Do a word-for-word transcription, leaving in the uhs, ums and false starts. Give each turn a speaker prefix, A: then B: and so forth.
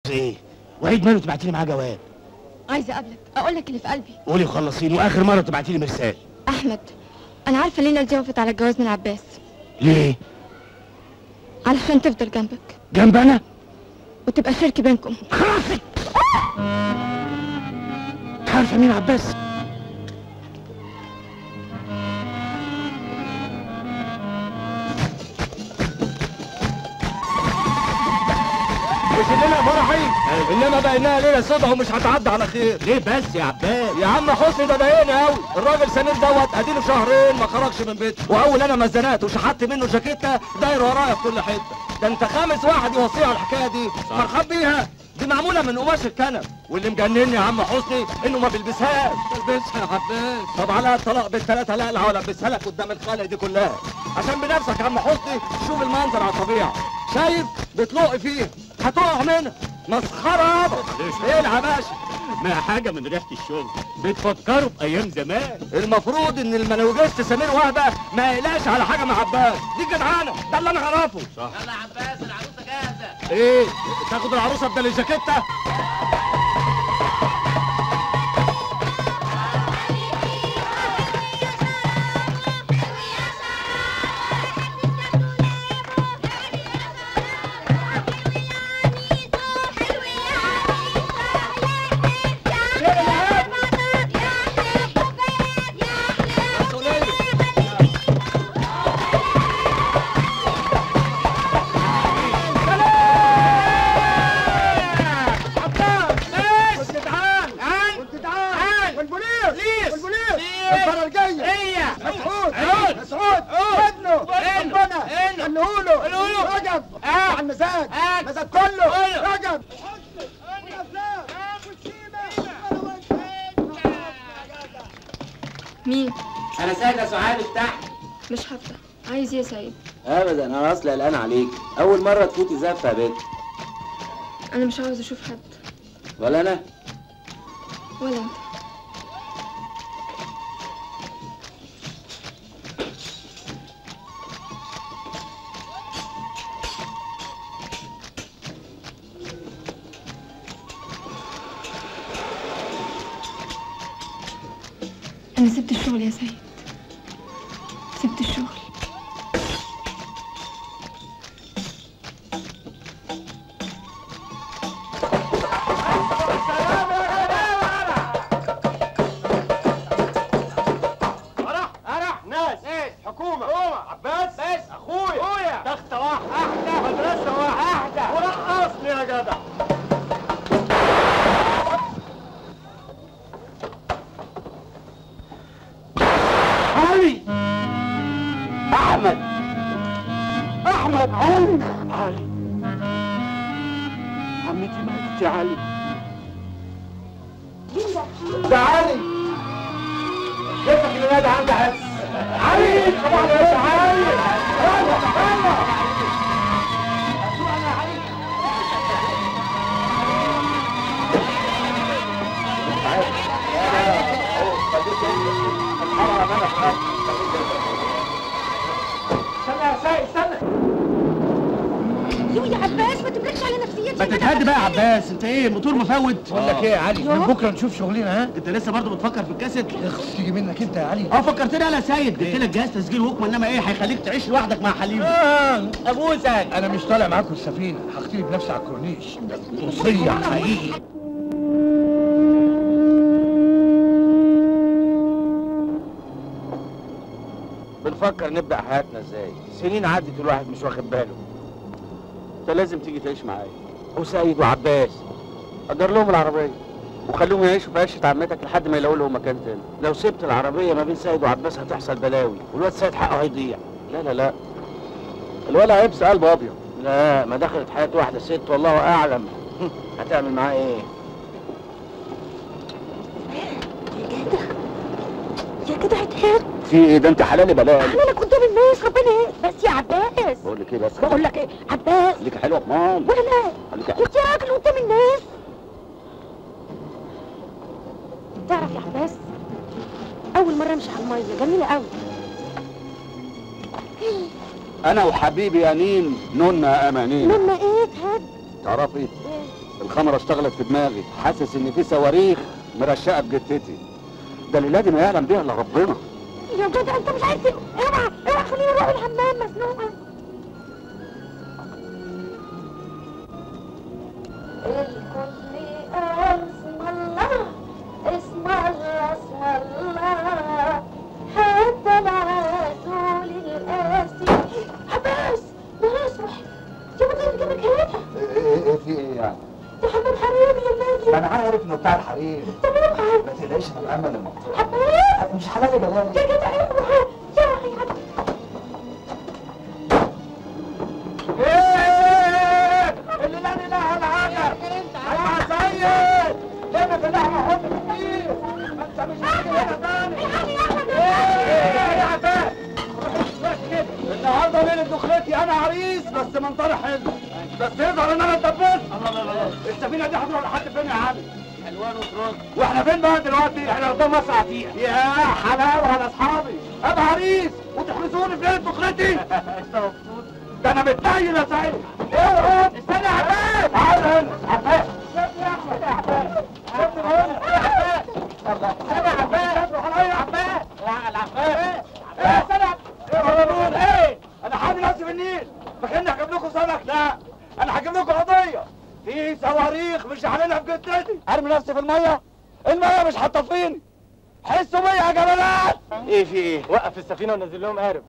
A: شكل ايه؟ وعيد ماله تبعتي لي معاه جواب؟
B: عايزه اقابلك اقول لك اللي في قلبي.
A: قولي وخلصيني، واخر مره تبعتي لي مرسال.
B: احمد، انا عارفه لينا دي وافقت على الجواز من عباس.
A: ليه؟
B: علشان تفضل جنبك.
A: جنب انا؟
B: وتبقى شركه بينكم.
A: خلاص. عارفه مين عباس؟
C: مش الليله فرحي، انما بقيناها ليله سودا ومش هتعدي على خير.
A: ليه بس يا عباس؟
C: يا عم حسني ده ضايقني قوي، الراجل سمير دوت اديله شهرين ما خرجش من بيته، واول انا ما اتزنقت وشحت منه جاكيته داير ورايا في كل حته. ده انت خامس واحد يوصيه على الحكايه دي. فرحان بيها، دي معموله من قماش الكنب، واللي مجنني يا عم حسني انه ما بيلبسهاش.
D: البسها يا عباس.
C: طب على الطلاق بالثلاثه لا ولا البسها لك قدام الخلق دي كلها عشان بنفسك يا عم حسني. شوف المنظر على الطبيعه، شايف بتلق فيه هتقع منها. مسخره يابا. ايه يا باشا؟
A: ما حاجه من ريحه الشغل، بتفكروا بايام زمان.
C: المفروض ان المنوجست سمير وهبه ما يقلقش على حاجه مع عباس، دي جدعانه، ده اللي انا اعرفه.
A: صح.
E: يلا يا عباس العروسه جاهزه.
C: ايه تاخد العروسه بدل الجاكيته؟
B: مين؟
E: انا سيد يا سعاد افتح.
B: مش هفتح. عايز ايه يا سيد؟
E: ابدا انا اصلا قلقان عليك، اول مره تفوتي زفه يا بنت.
B: انا مش عاوز اشوف حد.
E: ولا انا
B: ولا انت. أنا سبت الشغل يا سيد، سبت الشغل.
C: فرح فرح ناس ناس حكومة عباس بس أخويا أخويا تختة واحدة أحدى مدرسة واحدة أحدى ورقصني يا جدع. علي احمد احمد علي علي عمتي ماتت يا علي. ده علي جبتك اللي نادى عندي حس. علي طبعا يا علي. يلا يلا استنى يا سيد استنى.
B: يو يا عباس ما تملكش على نفسيتي.
A: ما تتهدي بقى يا عباس، انت ايه الموتور مفوت؟
F: بقول لك ايه يا علي، من بكره نشوف شغلنا. ها
A: انت لسه برضه بتفكر في الكاسيت؟
F: اخس تيجي منك انت يا علي.
A: اه فكرتني انا يا سيد، جبت لك جهاز تسجيل وكمان، انما ايه هيخليك تعيش لوحدك مع حليم.
F: آه.
A: ابوسك.
F: انا مش طالع معاكم السفينه، هختلي بنفسي على الكورنيش. وصيه حقيقي.
C: بنفكر نبدأ حياتنا ازاي؟ سنين عدت والواحد مش واخد باله. انت لازم تيجي تعيش معايا وسيد وعباس. أجر لهم العربية وخليهم يعيشوا في عيشة عمتك لحد ما يلاقوا لهم مكان تاني. لو سبت العربية ما بين سيد وعباس هتحصل بلاوي، والواد سيد حقه هيضيع. لا لا لا الولد هيبس قلبه أبيض. لا ما دخلت حياة واحدة ست والله أعلم هتعمل معاه إيه.
B: يا جدع اتهد.
C: في ايه ده انت حلال بلاقي
B: اعملك قدام الناس ربنا ايه بس يا عباس.
C: بقول لك ايه بس
B: بقول لك ايه عباس
C: خليك حلوه مام
B: ولا لا
C: خليك
B: كنت راجل قدام الناس. تعرف يا عباس اول مره امشي على الميه جميله قوي.
C: انا وحبيبي انين نونا امانين.
B: لما ايه اتهد
C: تعرفي
B: ايه
C: الخمره اشتغلت في دماغي، حاسس ان في صواريخ مرشقه بجتتي. ده الليله دي ما يعلم بيها الا ربنا.
B: يا جدع انت مش عايز تبقى. اوعى اوعى خليني اروح الحمام مزنوقه. الكل اسم الله اسم الله اسم الله حتى العسول القاسي. عباس بيصرخ يا بطل جنبك هنا.
C: ايه ايه في ايه يعني؟
B: ده حمام حريمي يا نادي.
C: ما انا عارف انه بتاع الحريم.
B: طب اوعى
C: ما تقلقش انا مأمن الموضوع.
B: عباس
C: مش حلال يا جلال.
B: يا جدع اوعى يا اخي عباس.
C: ايه اللي لا اله الا حاجه. ايوه سيد لما في اللحمه حط كتير. ما انت مش هتيجي هنا تاني. ايه يا عباس؟ النهارده ليله دخلتي انا عريس بس منظري حلو. بس يظهر ان انا اتدبست. الله الله الله السفينه دي هتروح لحد فين يا علي؟ حلوان وترد. واحنا فين بقى دلوقتي؟ احنا قدام مصر عتيق. يا حلاوه على اصحابي ابقى عريس وتحبسوني في ليله دخلتي. انت مبسوط؟ ده انا متنيل يا سعيد. ايه استنى يا عباس. تعال هنا عباس. سيبني يا احمد يا عباس. سيبني هنا يا عباس. استنى يا عباس. روح عليا يا عباس. لا العباس. ايه استنى ايه غلطون ايه؟ انا حامل نفسي في النيل. فاكرني هجيب لكم سمك؟ لا انا هجيب لكم قضيه. في صواريخ مش هعملها بجدتي. ارمي نفسي في الميه؟ الميه مش هتطفيني. حسوا بيا يا جبلات. ايه في ايه؟ وقف السفينه ونزل لهم قارب.